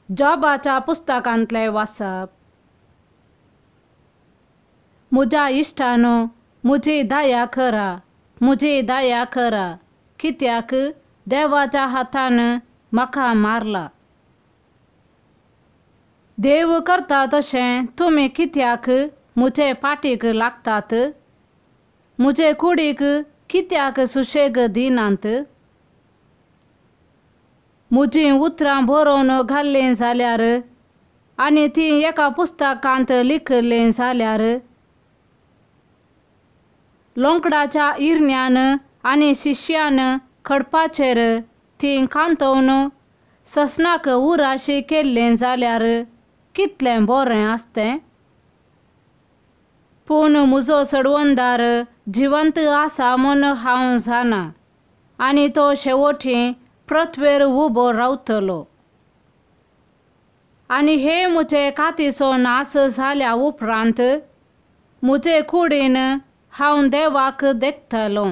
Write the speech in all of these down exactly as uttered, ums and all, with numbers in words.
जॉबाच्या पुस्तकांतले वाचप. म्हज्या इश्टानो, म्हजी दया करा, म्हजी दया करा, कित्याक देवाच्या हातान म्हाका मारला. देव करता तशें तुमी कित्याक म्हजे पाटीक लागतात? म्हजे कुडीक कित्याक सुशेग दिनात? म्हजीं उतरां बरोवन घाल्लीं जाल्यार आनी तीं एका पुस्तकांत लिखलीं जाल्यार लोंकडाच्या इरण्यान आनी शिश्यान खडपाचेर तीं कांतोवन ससनाक उराशी केल्लीं जाल्यार कितलें बरें आसतें. पूण म्हजो सडवंदार जिवंत आसा म्हूण हांव जाणा आनी तो शेवटी पृथ्वेर उबो रावतलो. आनी हे म्हजे कातीचो नास जाल्या उपरांत म्हजे कुडीन हांव देवाक देखतलो.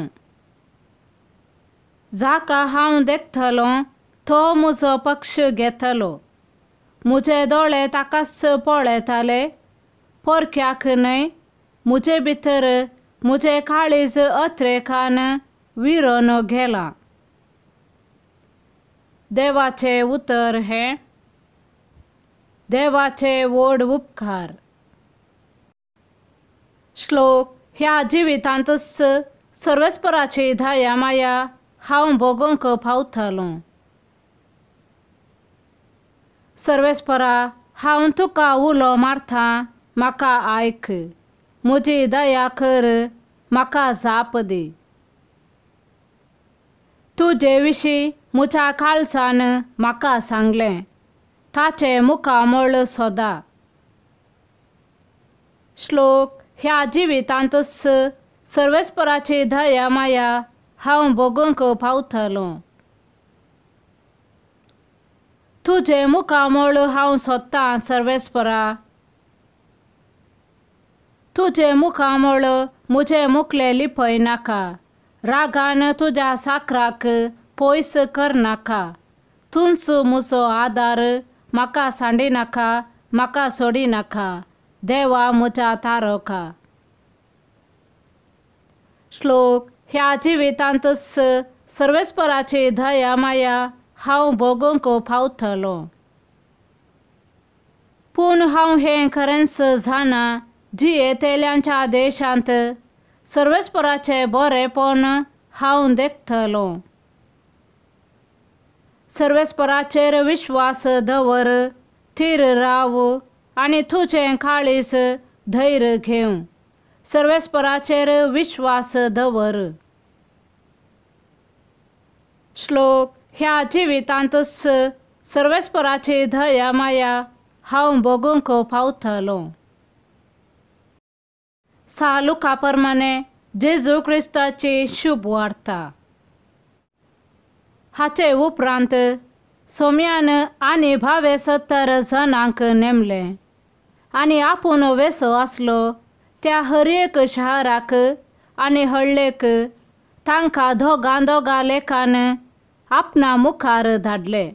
जाका हांव देखतलो तो म्हजो पक्ष घेतलो. म्हजे दोळे ताकाच पळयताले, परक्याक न्हय. म्हजे भितर म्हजें काळीज अत्रेकान विरोन गेलां. देवाचे उतर हें. देवाचे व्हड उपकार. श्लोक. ह्या जिवितांतच सर्वेस्पराची दया माया हांव भोगूंक पावतलों. सर्वेस्परा, हांव तुका उलो मारतां, म्हाका आयक. म्हजी दया कर, म्हाका जाप दी. तुजे विशीं म्हज्या काळजान म्हाका सांगलें, ताचे मुखामळ सोदा. श्लोक. ह्या जिवितांतच सर्वेस्पराची दया माया हांव भोगूंक पावतलों. तुजे मुखामळ हांव सोदतां सर्वेस्परा. तुजे मुखामळ म्हजे मुखले लिपय नाका. रागान तुज्या साकराक पयस करनाका. तूंच म्हजो आदार. म्हाका सांडिनाका, म्हाका सोडिनाका. देवा म्हज्या तारका. श्लोक. ह्या जिवितांतच सर्वेस्पराची दया माया हांव भोगूंक पावतलों. पूण हांव हें खरेंच जाणा, जी येतेल्यांच्या देशांत सर्वेस्पराचे बरेपण हांव देखतलों. सर्वेस्पराचेर विश्वास दवर, थीर राव आनी तुजें काळीज धैर्य घेवं. सर्वेस्पराचेर विश्वास दवर. श्लोक. ह्या जिवितांतच सर्वेस्पराची दया माया हांव भोगूंक पावतलों. सालुका प्रमाणे जेजू क्रिस्ताची शुभ वार्ता. हाचे उपरांत सोम्यान आनी भावे सत्तर जणांक नेमले आनी आपूण वेसो आसलो त्या हर एक शाराक आनी हळ्ळेक तांकां दोगां दोगां लेखान आपणा मुखार धाडले.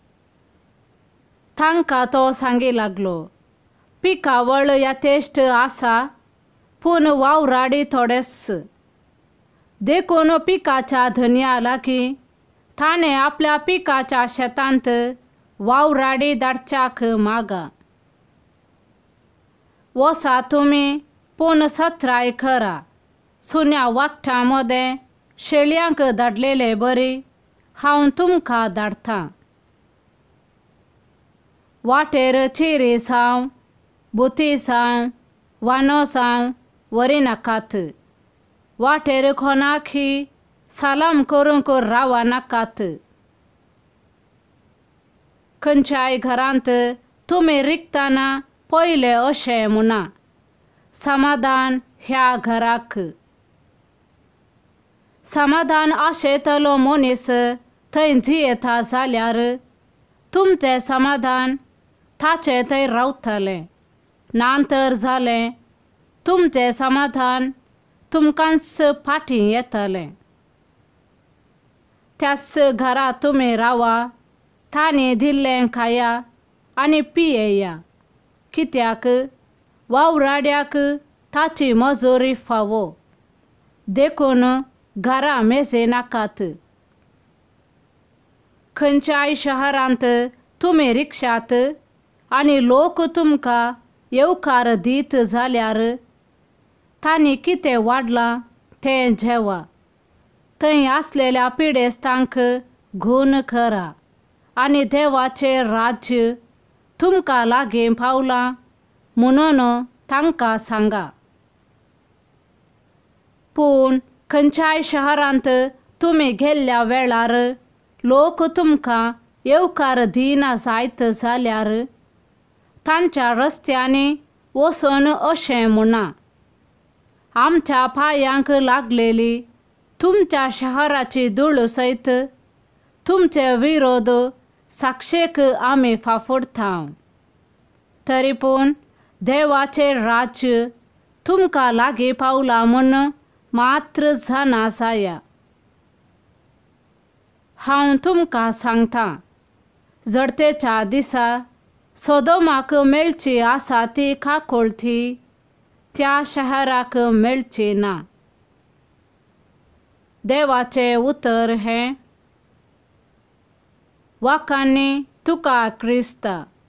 तांकां तो सांगी लागलो, पिकावळ यथेश्ट आसा, पूण वावराडी थोडेच. देखून पिकाच्या धन्या लागीं ताणें आपल्या पिकाच्या शेतांत वावराडी धाडच्याक मागा. वसा तुमी, पूण सत्राय करा. सुन्या वागठां मदें शेळयांक धाडलेले बरी हांव तुमकां धाडटां. वाटेर चिरी साव, बुती साव, वानो साव वरिनाकात. वाटेर कोणाकय सालाम करूंक रावा नाकात. खंयच्याय घरांत तुमी रिकताना पयले अशें म्हणा, समाधान ह्या घराक. समाधान आशेतलो मनीस थंय जियेता जाल्यार तुमचें समाधान ताचे थंय रावतलें. नांतर जालें तुमचें समाधान तुमकांच फाटीं येतलें. त्याच घरा तुमी रावा, तांणी दिल्लें खाया आनी पियेया, कित्याक वावराड्याक ताची मजुरी फावो, देखून घरा मेजे नाकात. खंयच्याय शहरांत तुमी रिक्षात आनी लोक तुमकां येवकार दीत जाल्यार तांणी कितें वाडलां तें जेवा. थंय आसलेल्या पिडेस्तांक घून करा आनी देवाचें राज्य तुमकां लागीं पावलां म्हणून तांकां सांगा. पूण खंयच्याय शहरांत तुमी गेल्ल्या वेळार लोक तुमकां येवकार दिना जायत जाल्यार तांच्या रस्त्यांनी वचून अशें म्हणा, आमच्या पांयांक लागलेली तुमच्या शहराची धूळ सयत तुमचे विरोध साक्षेक आमी फाफुडटाव. तरी पूण देवाचें राज्य तुमकां लागीं पावलां म्हूण मात्र जाणा जाया. हांव तुमकां सांगतां, जडतेच्या दिसा सोदोमाक मेळची आसा ती काकुळती त्या शहराक मेळची ना. देवाचें उतर हें, वाकान्नी तुका क्रिस्ता.